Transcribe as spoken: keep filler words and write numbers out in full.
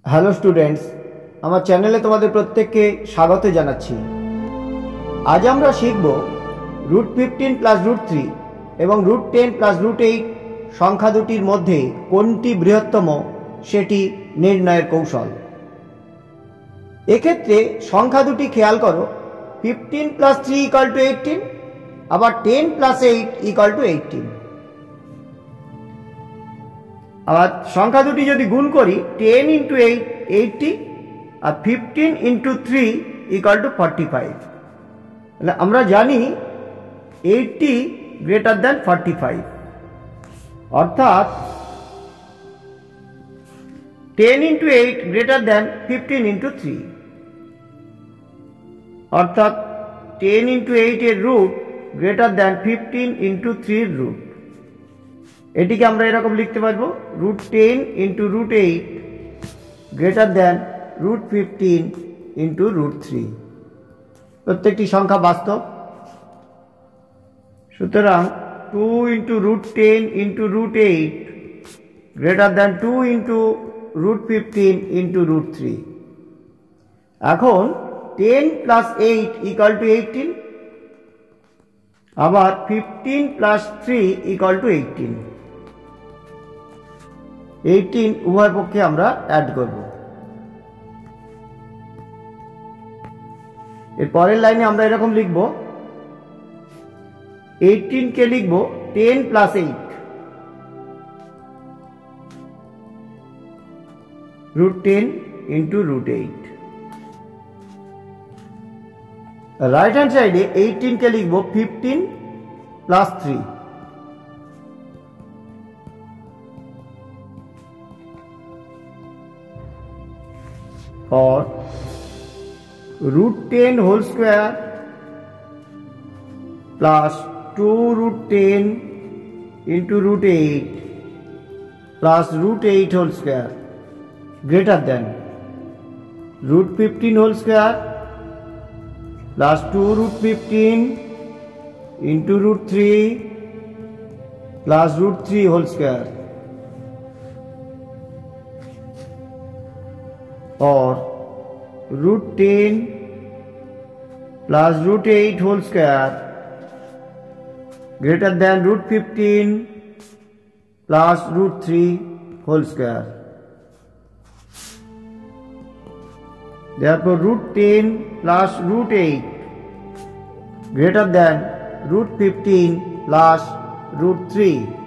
Hello students, আমার চ্যানেলে তোমাদের প্রত্যেককে স্বাগত জানাচ্ছি। আজ আমরা শিখব root fifteen plus root three এবং root ten plus root eight সংখ্যা দুটির মধ্যে কোনটি বৃহত্তম সেটি নির্ণয়ের কৌশল। এক্ষেত্রে সংখ্যা দুটি খেয়াল করো, fifteen plus three equal to eighteen, আবার ten plus eight equal to eighteen. আবার সংখ্যা দুটি যদি গুণ করি, টেন ইন্টু এইট এইটটি আর fifteen into three equal to forty five. তাহলে আমরা জানি eighty greater than forty five, অর্থাৎ ten into eight greater than fifteen into three, অর্থাৎ টেন ইন্টু এইটের root greater than fifteen into থ্রির root. এটিকে আমরা এরকম লিখতে পারবো, root ten into root eight greater than root fifteen into root three. প্রত্যেকটি সংখ্যা বাস্তব, সুতরাং two into root ten into root eight greater than two into root fifteen into root three. এখন ten plus eight equal to eighteen, আবার fifteen plus three equal to eighteen. Eighteen উভয় পক্ষে আমরা add করব। এর পরের লাইনে আমরা এরকম লিখব, এইটিন কে লিখব ten plus eight, root ten into root eight. Right hand সাইডে এইটিন কে লিখব fifteen plus three, or root ten whole square plus two root ten into root eight plus root eight whole square greater than root fifteen whole square plus two root fifteen into root three plus root three whole square, or root ten plus root eight whole square greater than root fifteen plus root three whole square. Therefore root ten plus root eight greater than root fifteen plus root three.